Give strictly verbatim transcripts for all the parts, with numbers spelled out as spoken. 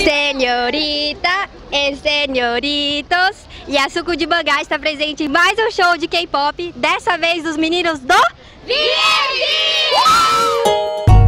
Senhorita e senhoritos, Yasuko de Bangai está presente em mais um show de K-pop, dessa vez dos meninos do V I V!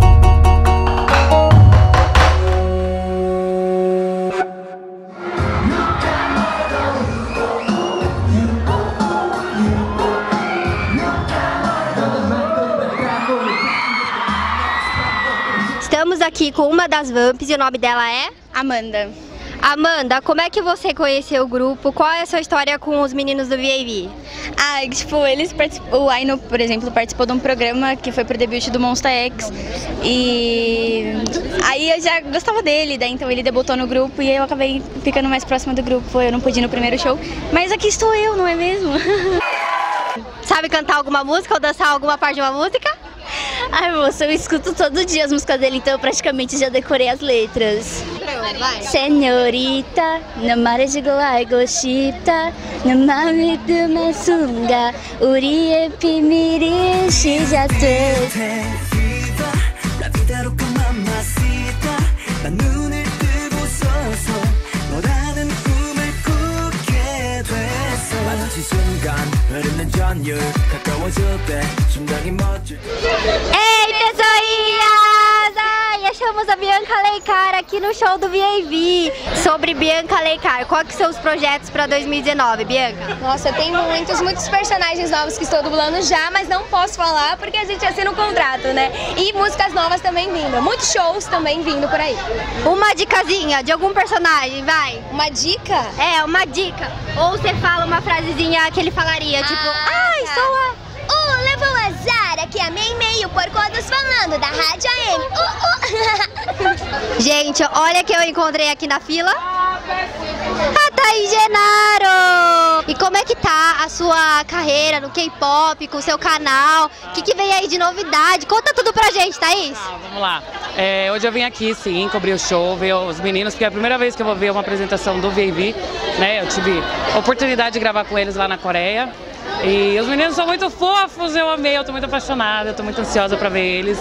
Estamos aqui com uma das Vamps e o nome dela é? Amanda. Amanda, como é que você conheceu o grupo? Qual é a sua história com os meninos do V I V? Ah, tipo, eles participam, o Aino, por exemplo, participou de um programa que foi pro debut do Monsta X. E aí eu já gostava dele, daí então ele debutou no grupo e eu acabei ficando mais próxima do grupo. Eu não pude ir no primeiro show, mas aqui estou eu, não é mesmo? Sabe cantar alguma música ou dançar alguma parte de uma música? Ai, moça, eu escuto todo dia as músicas dele, então eu praticamente já decorei as letras. Vai. Senhorita, namare jigoai goshita, namame dume sunga, uri epi miri shijate. Ei, pessoinhas! Ai, achamos a Bianca Leikar aqui no show do V I V. Sobre Bianca Leikar, quais que são os projetos para dois mil e dezenove, Bianca? Nossa, tem muitos, muitos personagens novos que estou dublando já, mas não posso falar porque a gente assina um contrato, né? E músicas novas também vindo, muitos shows também vindo por aí. Uma dicasinha de algum personagem, vai. Uma dica? É, uma dica. Ou você fala uma frasezinha que ele falaria, tipo, Ah, ai, tá. sou a... Uh, levou azar, aqui a meio e meio, porcodos falando da Rádio A M. Uh, uh. Gente, olha que eu encontrei aqui na fila. A Thaís Genaro! E como é que tá a sua carreira no K-pop, com o seu canal? O que, que vem aí de novidade? Conta tudo pra gente, Thaís! Ah, vamos lá. É, hoje eu vim aqui, sim, cobrir o show, ver os meninos, porque é a primeira vez que eu vou ver uma apresentação do V I V, né? Eu tive a oportunidade de gravar com eles lá na Coreia. E os meninos são muito fofos, eu amei, eu tô muito apaixonada, eu tô muito ansiosa pra ver eles.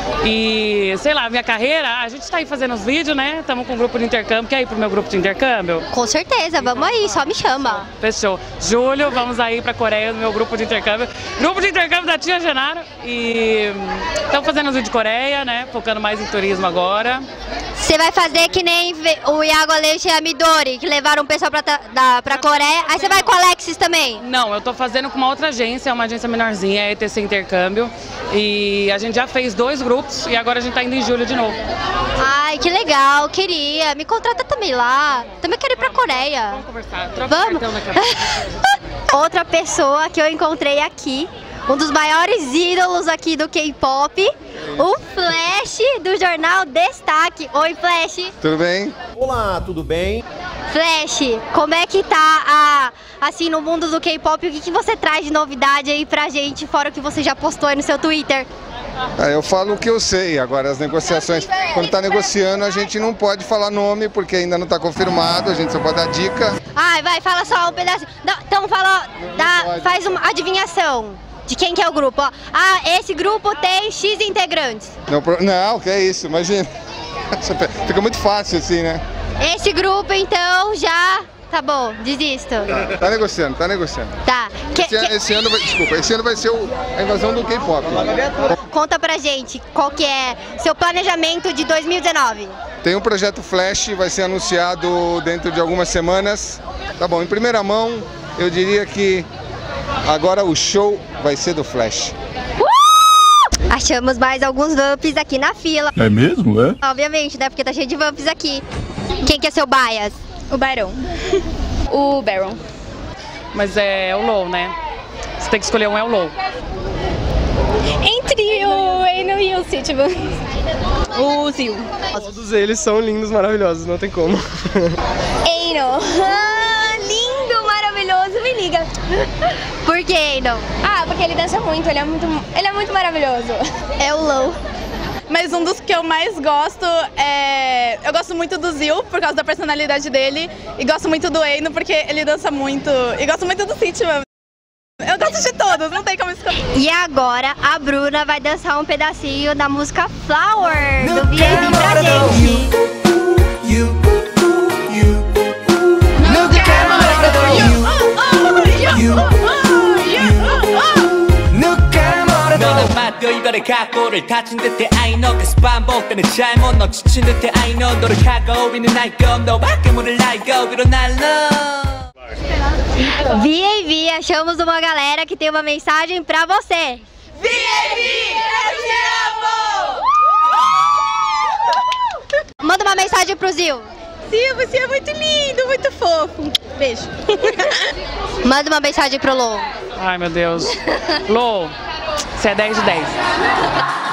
E, sei lá, minha carreira, a gente tá aí fazendo os vídeos, né? Estamos com um grupo de intercâmbio, quer ir pro meu grupo de intercâmbio? Com certeza, vamos aí, só me chama. Fechou. Julho, vamos aí pra Coreia, no meu grupo de intercâmbio. Grupo de intercâmbio da Tia Genaro. E estamos fazendo os vídeos de Coreia, né? Focando mais em turismo agora. Você vai fazer que nem o Iago Aleixo e a Midori, que levaram o pessoal pra, da, pra Coreia. Aí você vai com o Alexis também? Não, eu tô fazendo com uma outra agência, uma agência menorzinha, a E T C Intercâmbio. E a gente já fez dois grupos e agora a gente tá indo em julho de novo. Ai, que legal, queria. Me contrata também lá. Também quero ir pra Coreia. Vamos conversar, troca Vamos. o cartão na cabeça. Outra pessoa que eu encontrei aqui, um dos maiores ídolos aqui do K-pop, o Flash do jornal Destaque. Oi, Flash. Tudo bem? Olá, tudo bem? Flash, como é que tá a, assim no mundo do K-pop? O que, que você traz de novidade aí pra gente, fora o que você já postou aí no seu Twitter? Ah, eu falo o que eu sei, agora as negociações, quando está negociando a gente não pode falar nome porque ainda não está confirmado, a gente só pode dar dica. Ai, vai, fala só um pedaço. Não, então fala, dá, faz uma adivinhação de quem que é o grupo. Ó. Ah, esse grupo tem X integrantes. Não, não, que é isso, imagina. Fica muito fácil assim, né? Esse grupo então já... Tá bom, desisto. Tá, tá negociando, tá negociando. Tá. Que, Esse, que... esse ano vai, desculpa, esse ano vai ser o, a invasão do K-pop. Conta pra gente qual que é seu planejamento de dois mil e dezenove. Tem um projeto Flash, vai ser anunciado dentro de algumas semanas. Tá bom, em primeira mão, eu diria que agora o show vai ser do Flash. Uh! Achamos mais alguns Vamps aqui na fila. É mesmo, é? Obviamente, né? Porque tá cheio de Vamps aqui. Quem que é seu bias? O Baron. O Baron. Mas é o Low, né? Você tem que escolher um, é o Low. Entre o Aino e o Sitman. O Zil. Todos eles são lindos, maravilhosos, não tem como. Aino. Ah, lindo, maravilhoso, me liga. Por que, Aino? Ah, porque ele dança muito, ele é muito, ele é muito maravilhoso. É o Low. Mas um dos que eu mais gosto é... Eu gosto muito do Zil, por causa da personalidade dele. E gosto muito do Aino, porque ele dança muito. E gosto muito do Sitman. Eu gosto de todos, não tem como escolher. E agora a Bruna vai dançar um pedacinho da música Flower do V I V pra gente. 각오를 다진 듯해 I know 계속 반복되는 잘못 너 지친 듯해 I know 너를 가고 있는 알고 너밖에 모를 알고 위로 날라 V A V, achamos uma galera que tem uma mensagem pra você. V A V, eu te amo! Manda uma mensagem pro Zil. Sim, você é muito lindo, muito fofo. Beijo. Manda uma mensagem pro Lô. Ai, meu Deus. Lô, você é dez de dez.